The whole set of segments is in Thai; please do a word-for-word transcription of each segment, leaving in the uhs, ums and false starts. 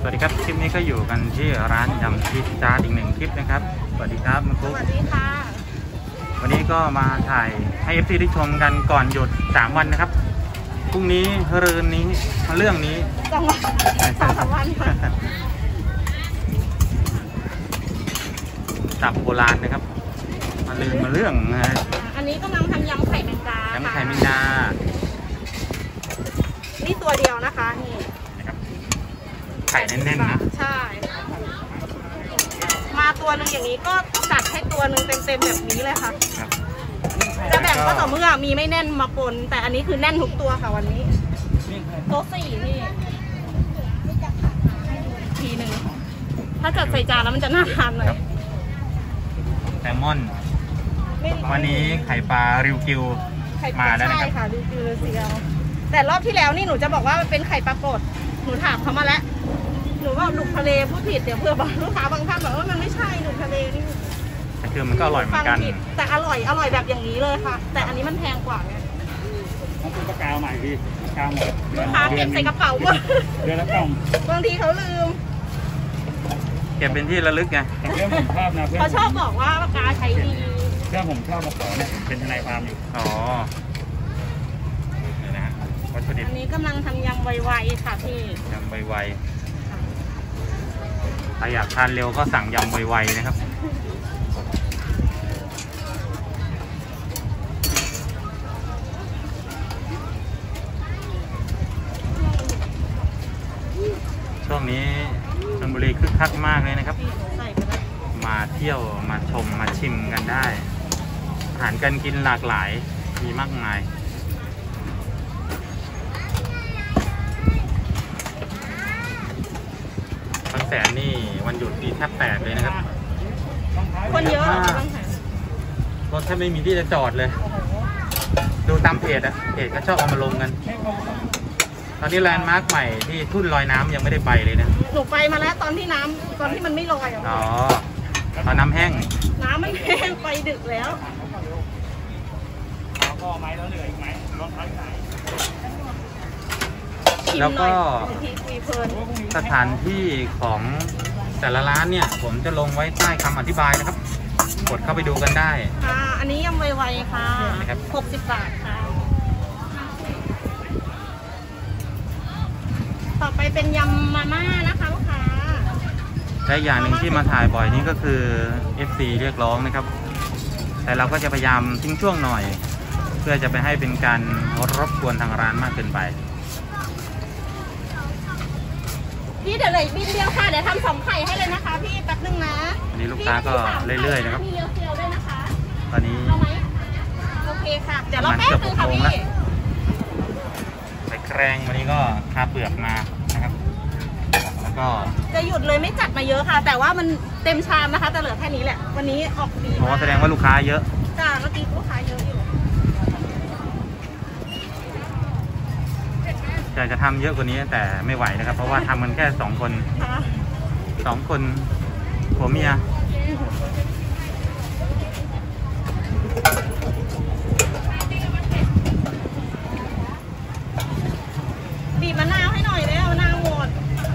วัสดีครับคลิปนี้ก็อยู่กันที่ร้านยำพิซซ่าอีกหนึ่งคลิปนะครับสวัสดีครับคุณฟุ๊กสวัสดีค่ะวันนี้ก็มาถ่ายให้ เอฟ ซี ได้ชมกันก่อนหยุดสามวันนะครับพรุ่งนี้เรือนนี้เรื่องนี้สองวันสองสามวันค่ะตับโบราณนะครับมาลืมมาเรื่องนะฮะอันนี้กำลังทำยำไข่แมงดายำไข่แมงดานี่ตัวเดียวนะคะนี่ไข่แน่นๆนะใช่มาตัวหนึ่งอย่างนี้ก็จัดให้ตัวหนึ่งเต็มๆแบบนี้เลยค่ะจะแบ่งก็ต่อเมื่อมีไม่แน่นมาปนแต่อันนี้คือแน่นทุกตัวค่ะวันนี้โต๊ะสี่นี่ทีหนึ่งถ้าจัดใส่จานแล้วมันจะน่าทานหน่อยแซลมอนวันนี้ไข่ปลาริวกิวมาแล้วนะครับใช่ค่ะริวกิวเซียวแต่รอบที่แล้วนี่หนูจะบอกว่ามันเป็นไข่ปลากดหนูถามเขามาแล้วหนูว่าหนุกทะเลพูดผิดเดี๋ยวเพื่อบอกลูกค้าบางท่านบอกว่ามันไม่ใช่หนุกทะเลนี่แต่คือมันก็อร่อยเหมือนกันแต่อร่อยอร่อยแบบอย่างนี้เลยค่ะแต่อันนี้มันแพงกว่าไงต้องเป็นปากกาใหม่ดีกาวหมดลูกค้าเก็บใส่กระเป๋าหมดเดือนละกล่องบางทีเขาลืมเก็บเป็นที่ระลึกไงแต่เพื่อนผมชอบนะเพื่อนเขาชอบบอกว่าปากกาใช้ดีเพื่อนผมชอบมาขอเนี่ยเป็นทนายความอยู่อ๋อนี่นะวัตถุดิบอันนี้กำลังทำยำไวๆค่ะพี่ยำไวๆถ้าอยากทานเร็วก็สั่งยำไวๆนะครับช่วงนี้ชลบุรีคึกคักมากเลยนะครับมาเที่ยวมาชมมาชิมกันได้อาหารการกินหลากหลายมีมากมายบางแสนนี่วันหยุดดีแทบแตกเลยนะครับคนเยอะรถแทบไม่มีที่จะจอดเลยดูตามเพจอะเพจก็ชอบเอามาลงกันตอนนี้แลนด์มาร์คใหม่ที่ทุ่นลอยน้ำยังไม่ได้ไปเลยนะหนูไปมาแล้วตอนที่น้ำตอนที่มันไม่ลอยอ๋อตอนน้ำแห้งน้ำไม่แห้งไปดึกแล้วก็ไม้แล้วเหลืออีกไหมรองเท้าไหนแล้วก็สถานที่ของแต่ละร้านเนี่ยผมจะลงไว้ใต้คำอธิบายนะครับกดเข้าไปดูกันได้ค่ะอันนี้ยำไวๆค่ะหกสิบบาทค่ะต่อไปเป็นยำมาม่านะคะลูกค้าและอย่างหนึ่งที่มาถ่ายบ่อยนี้ก็คือ เอฟ ซี เรียกร้องนะครับแต่เราก็จะพยายามทิ้งช่วงหน่อยเพื่อจะไปให้เป็นการรบกวนทางร้านมากเกินไปพี่เดี๋ยวเลยบินเดียวค่ะเดี๋ยวทำสองไข่ให้เลยนะคะพี่แป๊บนึงนะอันนี้ลูกค้าก็เรื่อยๆนะครับมีเซียวด้วยนะคะตอนนี้เอาไหมโอเคค่ะเดี๋ยวเราแป๊บนึงค่ะพี่ไข่แกรงวันนี้ก็คาเปลือกมานะครับแล้วก็จะหยุดเลยไม่จัดมาเยอะค่ะแต่ว่ามันเต็มชามนะคะแต่เหลือแค่นี้แหละวันนี้ออกดีอ๋อแสดงว่าลูกค้าเยอะจ้าเมื่อกี้ลูกค้าเยอะอยู่อยากจะทำเยอะกว่านี้แต่ไม่ไหวนะครับเพราะว่าทำกันแค่สองคนสองคนผัวเมียบีบมะนาวให้หน่อยเลยมะนาวหมด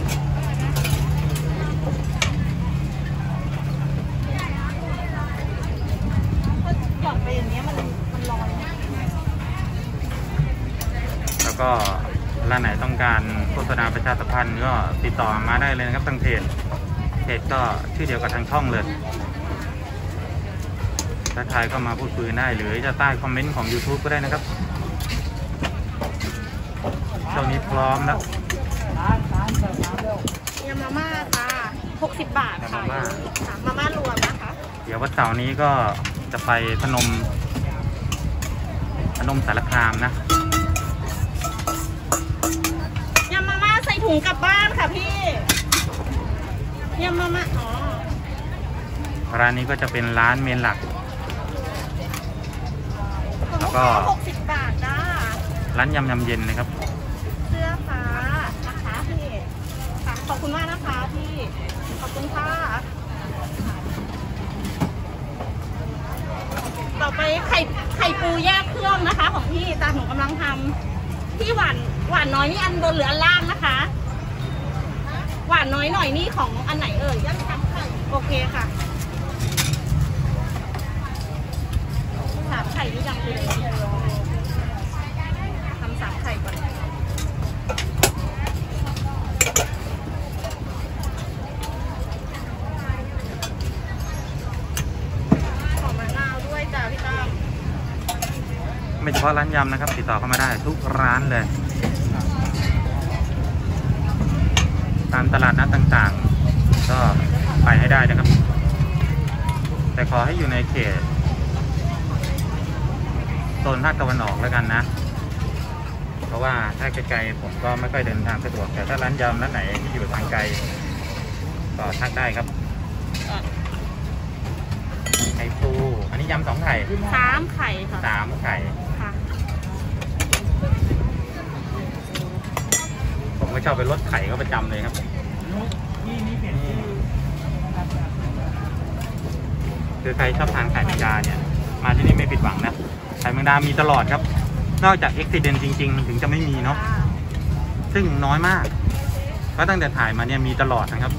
หยอดไปอย่างนี้มันมันลอยแล้วก็ร้านไหนต้องการโฆษณาประชาสัมพันธ์ก็ติดต่อมาได้เลยนะครับทางเพจเพจก็ชื่อเดียวกับทางช่องเลยถ้าใครก็มาพูดคุยได้หรือจะใต้คอมเมนต์ของ ยูทูบ ก็ได้นะครับช่วงนี้พร้อมแล้วยำมาม่าค่ะหกสิบบาทค่ะมาม่ารวมนะคะเดี๋ยววันเสาร์นี้ก็จะไปพนมพนมสารคามนะยำมาม่าใส่ถุงกลับบ้านค่ะพี่ยำมาม่าอ๋อร้านนี้ก็จะเป็นร้านเมนหลักแล้วก็หกสิบบาทจ้าร้านยำยำเย็นนะครับเสื้อฟ้านะคะพี่ขอบคุณมากนะคะพี่ขอบคุณค่ะต่อไปไข่ไข่ปูแยกเครื่องนะคะของพี่ตาหนูกำลังทำที่หวานหวานน้อยนี่อันบนหรืออันล่างนะคะหวานน้อยหน่อยนี่ของอันไหนเอ่ยย่ำสามไข่โอเคค่ะสามไข่นี่ยังเป็นทำสามไข่ก่อนขอมะนาวด้วยจ้าพี่ตั้มไม่เฉพาะร้านยำนะครับติดต่อเข้ามาได้ทุกร้านเลยตามตลาดนัดต่างๆก็ไปให้ได้นะครับแต่ขอให้อยู่ในเขตโซนภาคตะวันออกแล้วกันนะเพราะว่าถ้าไกลๆผมก็ไม่ค่อยเดินทางสะดวกแต่ถ้าร้านยำร้านไหนที่อยู่ทางไกลก็ทักได้ครับไข่ปูอันนี้ยำสองไข่สามไข่ค่ะสามไข่ค่ะผมก็ชอบไปลดไข่ก็ประจำเลยครับคือใครชอบทานไข่แมงดาเนี่ยมาที่นี่ไม่ผิดหวังนะไข่แมงดามีตลอดครับนอกจากอุบิเหตุจริงๆถึงจะไม่มีเนาะซึ่งน้อยมากเพราะตั้งแต่ถ่ายมาเนี่ยมีตลอดนะครับ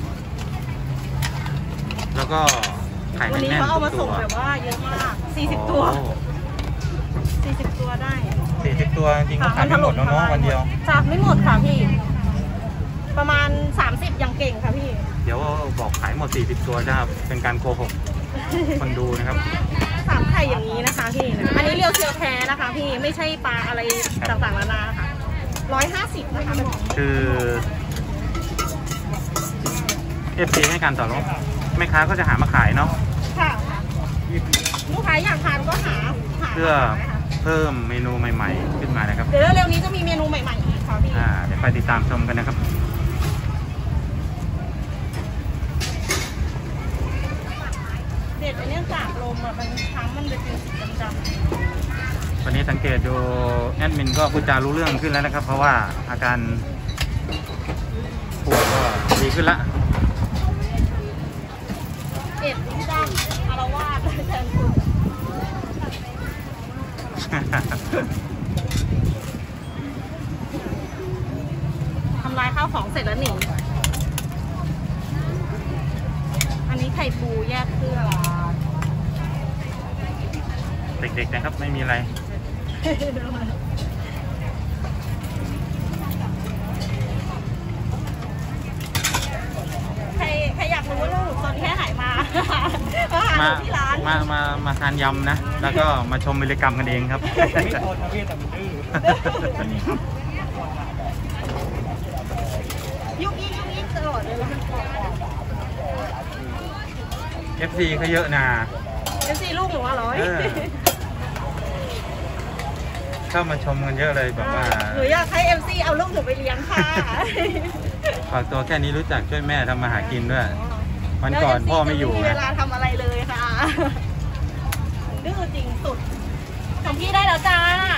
แล้วก็ไข่วันนี้แน่นเขาๆเอาทุมากตัส่งวแบบว่าเยอะมากสี่สิบตัวสี่สิบตัวได้สี่สิบตัวจริงๆก็ขายไม่หมดแล้วเนาะวันเดียวจากไม่หมดค่ะพี่ประมาณสามสิบยังเก่งค่ะพี่เดี๋ยวบอกขายหมดสี่สิบตัวจะเป็นการโกหกคนดูนะครับสามไข่อย่างนี้นะคะพี่อันนี้เรียวเชียวแท้นะคะพี่ไม่ใช่ปลาอะไรต่างๆนานาค่ะร้อยห้าสิบนะคะคือเอฟซีให้การต่อรองแม่ค้าก็จะหามาขายเนาะค่ะลูกค้าอยากทานก็หาหาเพื่อเพิ่มเมนูใหม่ๆขึ้นมานะครับเดี๋ยวเร็วๆนี้จะมีเมนูใหม่ๆอีกค่ะพี่อ่าเดี๋ยวไปติดตามชมกันนะครับเด็ดอันนี้จากลมอ่ะมันทั้งมันจะเป็นสีดำๆวันนี้สังเกตดูแอดมินก็พูดจารู้เรื่องขึ้นแล้วนะครับ เพราะว่าอาการปวดก็ดีขึ้นละเอ็ดลิ้นดังอารวาสแทนคุณทำลายข้าวของเสร็จแล้วหนิอันนี้ไข่ปูแยกเครื่องเด็กๆนะครับไม่มีอะไรใครใครอยากรู้ว่าลูกตอนแค่ไหนมามาหาหมานูที่ร้านมามามาทานยำนะแล้วก็มาชมวิรกรรมกันเองครับไม่โทษนะพี่แต่มันดื้อยุกยิกยุกยิกตลอดเลยมันกรอบเอฟซีเขาเยอะนะเอฟซีลูกหนูอร่อยเออ เข้ามาชมกันเยอะเลยแบบว่าหนูอยากให้เอฟซีเอาลูกหนูไปเลี้ยงค่ะฝากตัวแค่นี้รู้จักช่วยแม่ทำมาหากินด้วยวันก่อนพ่อไม่อยู่ไม่มีเวนะลาทำอะไรเลยค่ะดื้อจริงสุดของพี่ได้แล้วจ้า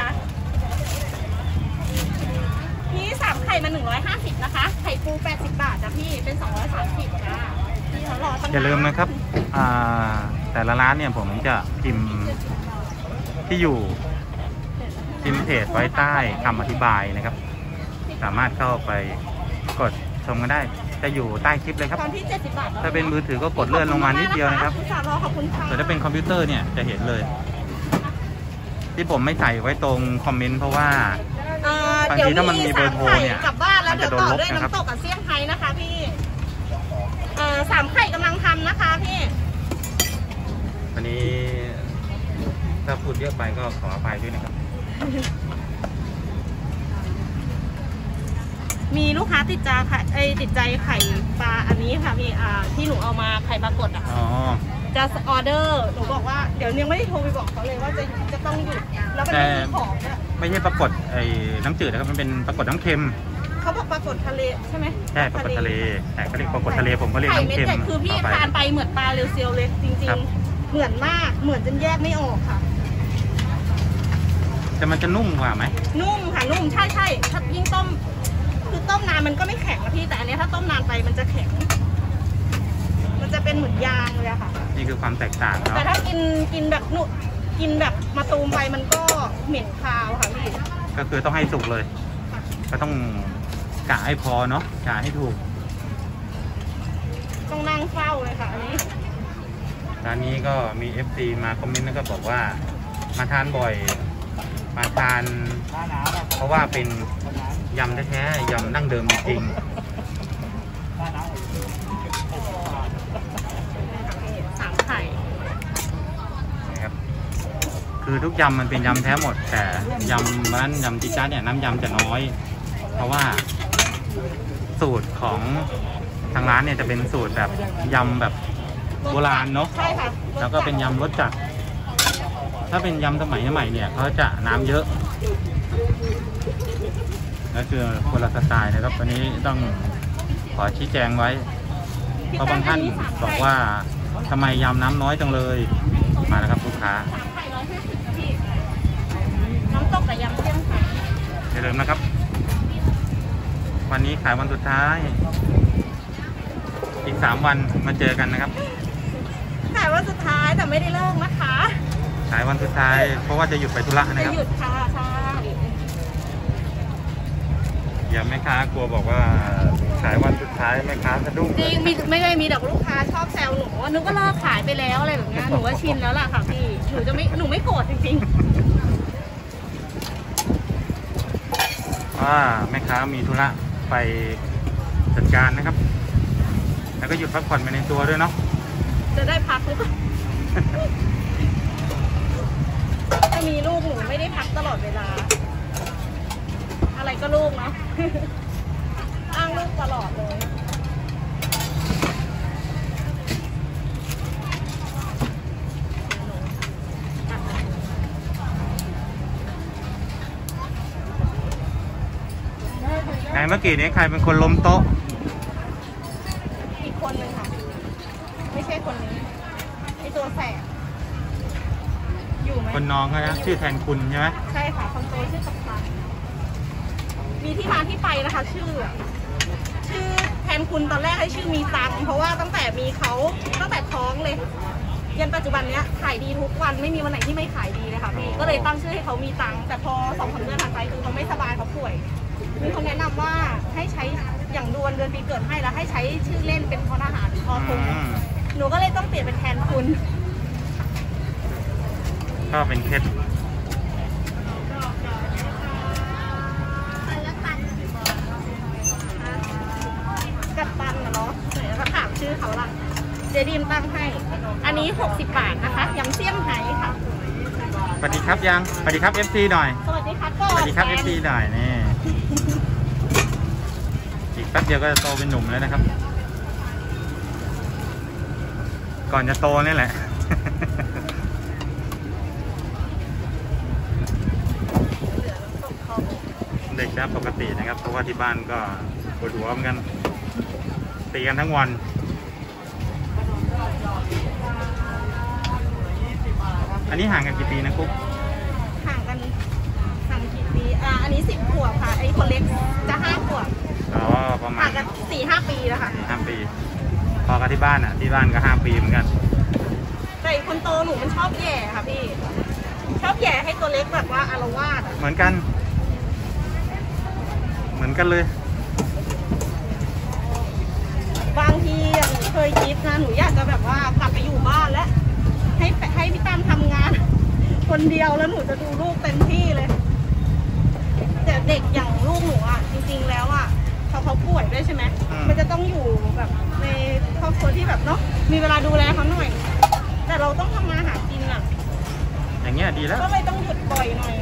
พี่สามไข่มาหนึ่งร้อยห้าสิบนะคะไข่ปูแปดสิบบาทจ้ะพี่เป็นสองร้อยสามสิบจ้าพี่เขารอตั้งนานอย่าลืมนะครับอ่าแต่ละร้านเนี่ยผมจะพิมพ์ที่อยู่พิมพ์เพจไว้ใต้คำอธิบายนะครับ สามารถเข้าไปกดชมกันได้จะอยู่ใต้คลิปเลยครับตอนที่เจ็ดสิบบาทถ้าเป็นมือถือก็กดเลื่อนลงมานิดเดียวนะครับขอบคุณค่ะแต่ถ้าเป็นคอมพิวเตอร์เนี่ยจะเห็นเลย ที่ผมไม่ใส่ไว้ตรงคอมเมนต์เพราะว่าเอ่อบางเดี๋ยวทีถ้ามันมีเบอร์โทรเนี่ยกลับบ้านแล้วมันเดี๋จะยวต่อโดนลบด้วยนะครับน้ำตกกับเซี่ยงไฮ้นะคะพี่เอ่อสามไข่กำลังทำนะคะพี่วันนี้ถ้าพูดเยอะไปก็ขออภัยด้วยนะครับมีลูกค้าติดใจไข่เอ้ยติดใจไข่ปลาอันนี้ค่ะพี่อ่าที่หนูเอามาไข่ปลากดอ่ะอ๋อจะออเดอร์หนูบอกว่าเดี๋ยวยังไม่ได้โทรไปบอกเขาเลยว่าจะจะต้องหยุดแล้วมันไม่มีของเนี่ยไม่ใช่ปรากฏไอ้น้ำจืดนะครับมันเป็นปรากฏน้ำเค็มเขาบอกปลากดทะเลใช่ไหมใช่ปรากฏทะเลแต่เขาเรียกปรากฏทะเลผมก็เรียกไข่น้ำเม็ดเค็มใหญ่คือพี่ต่อไปทานไปเหมือนปลาเรียวเซียวเลยจริงครับๆ เหมือนมากเหมือนจนแยกไม่ออกค่ะแต่มันจะนุ่มกว่าไหมนุ่มค่ะนุ่มใช่ใช่ถ้ายิ่งต้มคือต้มนานมันก็ไม่แข็งนะพี่แต่อันนี้ถ้าต้มนานไปมันจะแข็ง มันจะเป็นเหมือนยางเลยอะค่ะนี่คือความแตกต่างแต่เนาะถ้ากินกินแบบนุ่มกินแบบมาตูมไปมันก็เหม็นคาวค่ะพี่ก็คือต้องให้สุกเลย ก็ต้องกะให้พอเนาะกะให้ถูกต้องนั่งเฝ้าเลยค่ะอันนี้ร้านนี้ก็มี เอฟ ซี มาคอมเมนต์แล้วก็บอกว่ามาทานบ่อย มาทานหน้าหนาวแบบเพราะว่าเป็นยำแท้ๆยำดั้งเดิมจริงหน้าหนาวสามไข่นะครับคือทุกยำมันเป็นยำแท้หมด แต่ยำร้านยำจิจ้าเนี่ยน้ำยำจะน้อย เพราะว่าสูตรของทางร้านเนี่ยจะเป็นสูตรแบบยำแบบโบราณเนาะใช่ค่ะแล้วก็เป็นยำรสจัด ถ้าเป็นยำสมัยใหม่เนี่ยเขาจะน้ำเยอะนั่นคือคนละสไตล์นะครับวันนี้ต้องขอชี้แจงไว้เพราะบางท่านบอกว่าทำไมยำน้ำน้อยจังเลยมาแล้วครับลูกค้าสามไข่ร้อยห้าสิบพี่น้ำตกกับยำเสี่ยงไข่อย่าลืมนะครับ วันนี้ขายวันสุดท้าย อีกสามวันมาเจอกันนะครับขายวันสุดท้ายแต่ไม่ได้เลิกนะคะขายวันสุดท้ายเพราะว่าจะหยุดไปธุระนะจะครับหยุดค่ะใช่อย่าแม่ค้ากลัวบอกว่าขายวันสุดท้ายแม่ค้าสะดุ้งจริงมีไม่ได้มีแต่ลูกค้าชอบแซวหนูว่านึกว่าเลิกขายไปแล้วอะไรแบบเนี้ยหนูว่าชินแล้วล่ะค่ะพี่หนูจะไม่หนูไม่โกรธจริงว่าแม่ค้ามีธุระไปจัดการนะครับ แล้วก็หยุดพักผ่อนไปในตัวด้วยเนาะๆจะได้พักหรือเปล่าถ้ามีลูกหนูไม่ได้พักตลอดเวลา อะไรก็ลูกเนาะ อ้างลูกตลอดเลยไหนเมื่อกี้นี้ใครเป็นคนล้มโต๊ะอีกคนหนึ่งค่ะ ไม่ใช่คนนี้ไอตัวแสบอยู่ไหมคนน้องเขานะชื่อแทนคุณใช่ไหมใช่ค่ะคนโตชื่อกัปตันมีที่มาที่ไปนะคะ ชื่อ ชื่อแทนคุณตอนแรกให้ชื่อมีตังค์เพราะว่าตั้งแต่มีเขาตั้งแต่ท้องเลยยันปัจจุบันเนี้ยขายดีทุกวันไม่มีวันไหนที่ไม่ขายดีเลยค่ะพี่ก็เลยตั้งชื่อให้เขามีตังค์แต่พอสองสามเดือนผ่านไปคือเขาไม่สบายเขาป่วยมีคนแนะนำว่าให้ใช้อย่างดวนเดือนปีเกิดให้แล้วให้ใช้ชื่อเล่นเป็นพลทหารพอพงอืมหนูก็เลยต้องเปลี่ยนเป็นแทนคุณก็เป็นเคล็ดกัปตันนะเนาะเดี๋ยวจะถามชื่อเขาละเจดีมตั้งให้ อันนี้หกสิบบาทนะคะยำเสี่ยงไฮ้ค่ะสวัสดีครับยังสวัสดีครับ เอฟ ซี หน่อยสวัสดีค่ะก่อนสวัสดีครับแฟเอน ฟ ซี หน่อยนี่อีกแป๊บเดียวก็จะโตเป็นหนุ่มแล้วนะครับ ก่อนจะโตนี่แหละ เด็กนะปกตินะครับ เพราะว่าที่บ้านก็ปวดหัวเหมือนกันตีกันทั้งวัน อันนี้ห่างกันกี่ปีนะกุ๊กห่างกันห่างกี่ปีอ่าอันนี้สิบขวบค่ะไอ้คนเล็กจะห้าขวบอ๋อประมาห่าณงกันสี่ห้าปีแล้วค่ะสี่ห้าปี พอกับที่บ้านอ่ะ ที่บ้านก็ห้าปีเหมือนกันแต่อีกคนโตหนูมันชอบแย่ค่ะพี่ ชอบแย่ให้ตัวเล็กแบบว่าอารวาสอะเหมือนกัน เหมือนกันเลยบางทีอะหนูเคยคิดนะหนูอยากจะแบบว่ากลับไปอยู่บ้านแล้วให้ให้พี่ตั้มทำงาน คนเดียวแล้วหนูจะดูลูกเต็มที่เลย แต่เด็กอย่างลูกหนูอ่ะจริงๆแล้วอ่ะเขาเขาป่วยด้วยใช่ไหมอืมมันจะต้องอยู่แบบในครอบครัวที่แบบเนาะมีเวลาดูแลเขาหน่อย แต่เราต้องทำมาหากินอ่ะอย่างเงี้ยดีแล้วก็เลยต้องหยุดบ่อยหน่อย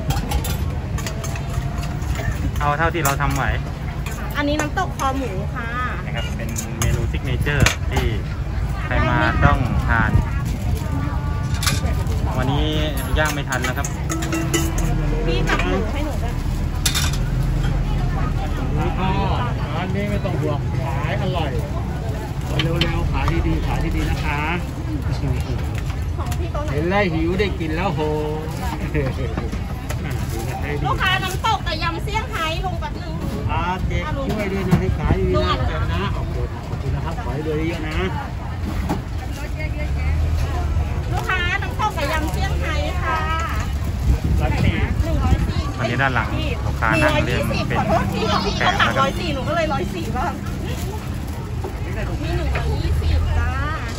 เอาเท่าที่เราทำไหวอันนี้น้ำตกคอหมูค่ะนะครับ เป็นเมนูซิกเนเจอร์ที่ใครมาต้องทาน วันนี้ย่างไม่ทันนะครับพี่จับหมูให้หนูด้วยนี่ก็ร้านนี้ไม่ต้องห่วงขายอร่อยเร็วๆขายดีๆขายดีๆนะคะของพี่โต๊ะไหนเห็นแล้วหิวได้กินแล้วโหดูนะให้ดีลูกค้าน้ำตกแต่ยำเสี่ยงไฮ้ลงแป๊บนึงอาเจ๊ช่วยด้วยนะให้ขายดีๆนะเดี๋ยวนะขอบคุณขอบคุณนะครับขอให้รวยเยอะๆนะลูกค้าน้ำตกแต่ยำเสี่ยงไฮ้ค่ะร้านสี่หนึ่งร้อยสี่วันนี้ด้านหลังลูกค้านั่งเล่นเป็นขอโทษทีค่ะพี่แขเขากถามนะคร้รัอบ ยสี่หนูก็เลยร้อยสี่บ้างมีหนึ่งร้อยยี่สิบจ้า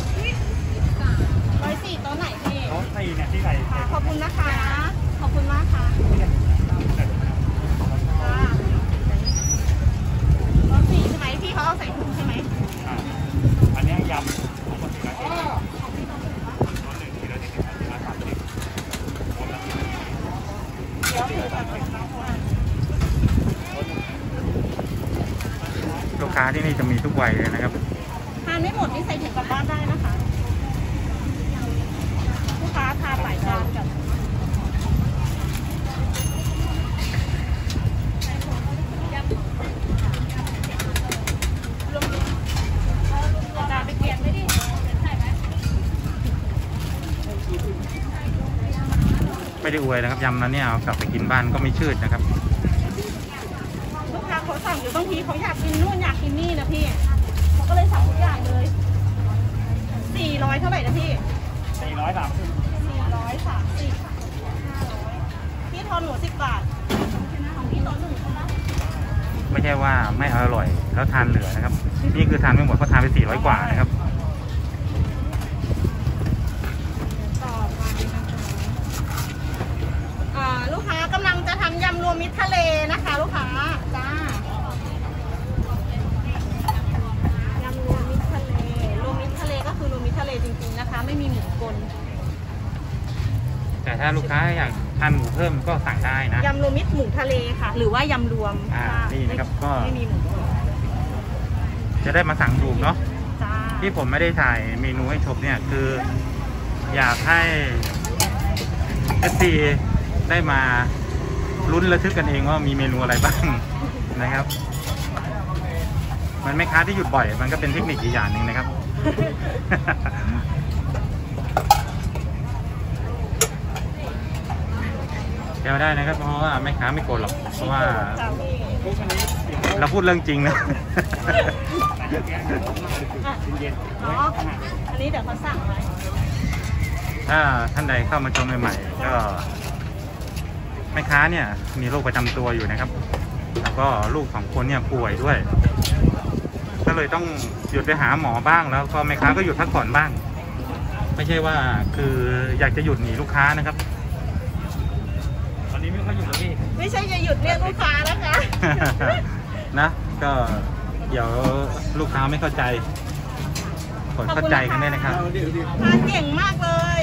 ร้อยสี่โต๊ะไหนพี่โต๊ะสี่เนี่ยที่ไหนค่ะขอบคุณนะคะ ขอบคุณมากค่ะจ้าร้อยสี่ใช่ไหมพี่เขาเอาใส่ถุงใช่ไหมอ่าอันนี้ยำปกติแล้วโต๊ะหนึ่งทีละหนึ่งทีละสามสิบเดี๋ยวถือแบบลูกค้าที่นี่จะมีทุกวัยเลยนะครับทานไม่หมดนี่ใส่ถุงกลับบ้านได้นะคะ ลูกค้าทานหลายจานกันจานไปเปลี่ยนไม่ดิไม่ได้อวยนะครับยำนั้นเนี่ยเอากลับไปกินบ้านก็ไม่ชืดนะครับลูกค้าเขาสั่งอยู่บางทีเขาอยากกินนู่นอยากกินนี่นะพี่เขาก็เลยสั่งทุกอย่างเลยสี่ร้อยเท่าไหร่นะพี่สี่ร้อยสามสิบสี่ร้อยสามสิบห้าร้อยพี่ทอนหนูสิบบาทของพี่ต่อหนึ่งใช่ไหมไม่ใช่ว่าไม่อร่อยแล้วทานเหลือนะครับ นี่คือทานไม่หมดเพราะทานไปสี่ร้อยกว่านะครับต่อไปนะคะอ่าลูกค้ากำลังจะทำยำรวมมิตรทะเลนะคะ ลูกค้าจ้ายำรวมมิตรทะเลรวมมิตรทะเลก็คือรวมมิตรทะเลจริงๆนะคะ ไม่มีหมูกลแต่ถ้าลูกค้าอยากทานหมูเพิ่มก็สั่งได้นะยำรวมมิตรหมูทะเลค่ะ หรือว่ายำรวมอ่านี่นะครับก็ไม่มีหมูจะได้มาสั่งถูกเนาะจ้าที่ผมไม่ได้ถ่ายเมนูให้ชมเนี่ยคือ อยากให้เอฟซีได้มาลุ้นระทึกกันเองว่ามีเมนูอะไรบ้าง นะครับ มันไม่ค้าที่หยุดบ่อยมันก็เป็นเทคนิคอีกอย่างหนึ่งนะครับ เดี๋ยวได้นะครับเพราะว่าแม่ค้าไม่โกรธหรอกเพราะว่าจ้าพี่ทุกชนิดสิบเราพูดเรื่องจริงนะอ่ะเย็นอ๋ออันนี้เดี๋ยวเขาสั่งไว้ถ้าท่านใดเข้ามาชมใหม่ๆก็แม่ค้าเนี่ยมีโรคประจำตัวอยู่นะครับ แล้วก็ลูกสองคนเนี่ยป่วยด้วย ก็เลยต้องหยุดไปหาหมอบ้างแล้วก็แม่ค้าก็หยุดพักผ่อนบ้าง ไม่ใช่ว่าคืออยากจะหยุดหนีลูกค้านะครับวันนี้ไม่ค่อยหยุดแล้วพี่ไม่ใช่จะหยุดเรียกลูกค้านะคะนะก็เดี๋ยวลูกค้าไม่เข้าใจกดเข้าใจกันได้นะครับเอาดิเอาดิทานเก่งมากเลย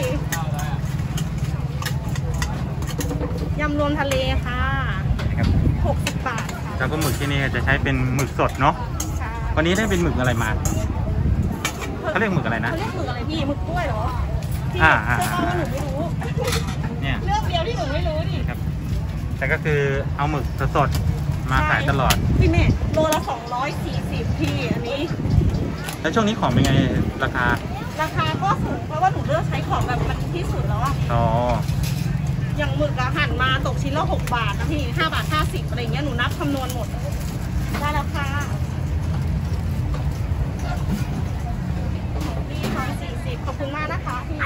ยำรวมทะเลค่ะนะครับหกสิบบาทค่ะแล้วก็หมึกที่นี่จะใช้เป็นหมึกสดเนาะค่ะวันนี้ได้เป็นหมึกอะไรมาเขาเรียกหมึกอะไรนะเขาเรียกหมึกอะไรพี่หมึกกล้วยเหรอพี่อ่าอ่าเชื่อว่าหนูไม่รู้เนี่ยเรื่องเดียวที่หนูไม่รู้ดิครับแต่ก็คือเอาหมึกสดๆมาขายตลอดพี่แม่โลละสองร้อยสี่สิบพี่อันนี้แล้วช่วงนี้ของเป็นไงราคาราคาก็สูงเพราะว่าหนูเลือกใช้ของแบบมันที่สุดแล้วอะอ๋ออย่างหมึกอะหั่นมาตกชิ้นละหกบาทนะพี่ห้าบาทห้าสิบอะไรเงี้ยหนูนับคำนวณหมดได้แล้วค่ะนี่ร้อยสี่สิบขอบคุณมากนะคะพี่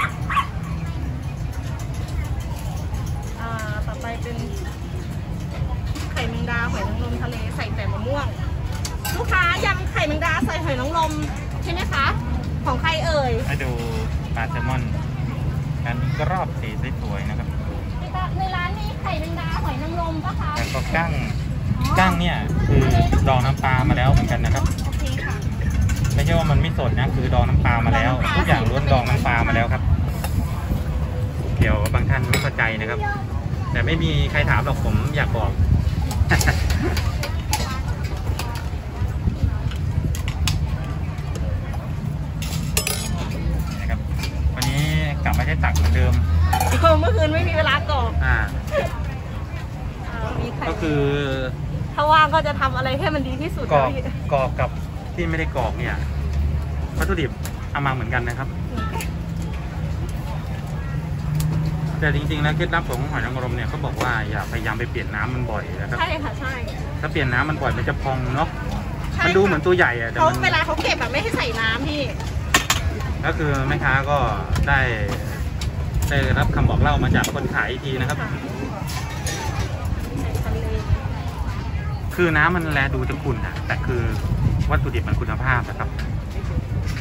อ่าต่อไปเป็นไข่แมงดาหอยนางรมทะเลใส่แต่มะม่วง ลูกค้ายำไข่แมงดาใส่หอยนางรมใช่ไหมคะของใครเอ่ยให้ดูปลาแซลมอนกันกรอบสีสวยๆนะครับในร้านมีไข่แมงดาหอยนางรมปะคะแล้วก็กั้งกั้งเนี่ยคือดองน้ำปลามาแล้วเหมือนกันนะครับโอเคค่ะไม่ใช่ว่ามันไม่สดนะคือดองน้ำปลามาแล้ว ทุกอย่างล้วนดองน้ำปลามาแล้วครับเดี๋ยวบางท่านไม่เข้าใจนะครับ แต่ไม่มีใครถามหรอกผมอยากบอก นะครับวันนี้กลับมาใช้ตักเหมือนเดิมเมื่อคืนไม่มีเวลากรอกอ่าอ่ามีไข่ก็คือถ้าว่างก็จะทำอะไรให้มันดีที่สุดกรอกนะพี่กรอกกับที่ไม่ได้กรอกเนี่ยวัตถุดิบเอามาเหมือนกันนะครับ แต่จริงๆแล้วเคล็ดลับของหอยนางรมเนี่ยเขาบอกว่าอย่าพยายามไปเปลี่ยนน้ำมันบ่อยนะครับใช่ค่ะใช่ถ้าเปลี่ยนน้ำมันบ่อยมันจะพองเนาะใช่มันดูเหมือนตัวใหญ่อะแต่เขามันเวลาเขาเก็บแบบไม่ให้ใส่น้ำพี่ก็คือแม่ค้าก็ได้ได้รับคำบอกเล่ามาจากคนขายอีกทีนะครับค่ะทะเลคือน้ำมันแลดูจะขุ่นนะแต่คือวัตถุดิบมันคุณภาพนะครับ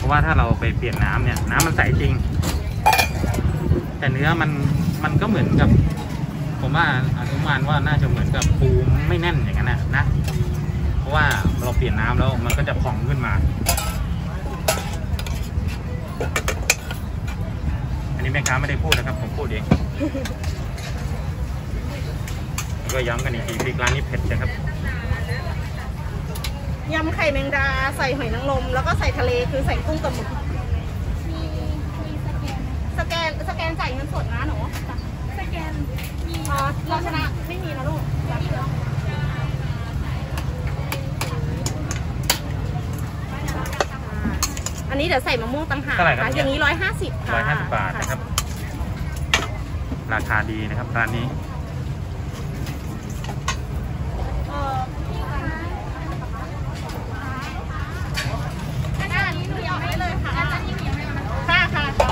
เพราะว่าถ้าเราไปเปลี่ยนน้ำเนี่ยน้ำมันใสจริง แต่เนื้อมันมันก็เหมือนกับ ผมว่าอนุมานว่าน่าจะเหมือนกับปูไม่แน่นอย่างนั้นนะนะ เพราะว่าเราเปลี่ยนน้ำแล้วมันก็จะพองขึ้นมา อันนี้แม่ค้าไม่ได้พูดนะครับผมพูดเองก็ย้ำกันอีกทีพริกร้านนี้เผ็ดนะครับยำไข่แมงดาใส่หอยนางรมแล้วก็ใส่ทะเลคือใส่กุ้งกับหมึกมีมีสแกนสแกนสแกนจ่ายเงินสดนะหนูสแกนมีอ๋อเราชนะไม่มีนะลูกอันนี้เดี๋ยวใส่มะม่วงต่างหากเท่าไหร่ครับค่ะอย่างนี้ร้อยห้าสิบค่ะร้อยห้าสิบบาทนะครับ ราคาดีนะครับร้านนี้เออพี่คะอันนี้หนูอยากได้เลยค่ะอันนี้หนูอยากได้ค่ะค่ะค่ะ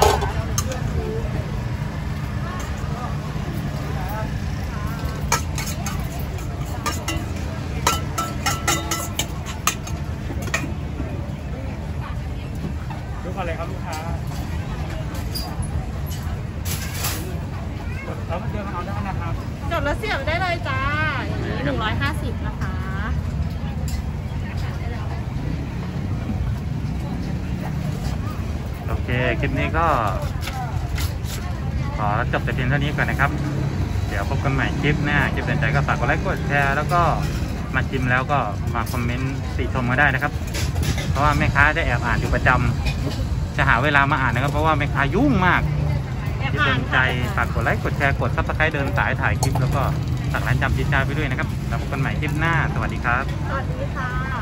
ทุกคนเลยครับลูกค้าแล้วมันเดินมาเอาได้นะครับจดแล้วเสียบได้เลยจ้า อย่างนี้หนึ่งร้อยห้าสิบนะคะโอเค คลิปนี้ก็ ขอจบแต่เพียงเท่านี้ก่อนนะครับ เดี๋ยวพบกันใหม่คลิปหน้า คลิปสนใจก็ฝากกดไลค์กดแชร์แล้วก็มาชิมแล้วก็มาคอมเมนต์ติชมมาได้นะครับ เพราะว่าแม่ค้าจะแอบอ่านอยู่ประจำจะหาเวลามาอ่านนะครับ เพราะว่าแม่ค้ายุ่งมากแอบที่อ่าสนนใจฝากกดไลค์กดแชร์กดซับสไครต์เดินสายถ่ายคลิปแล้วก็ฝากร้านจำจิตใจไปด้วยนะครับแล้วพบกันใหม่คลิปหน้าสวัสดีครับสวัสดีค่ะ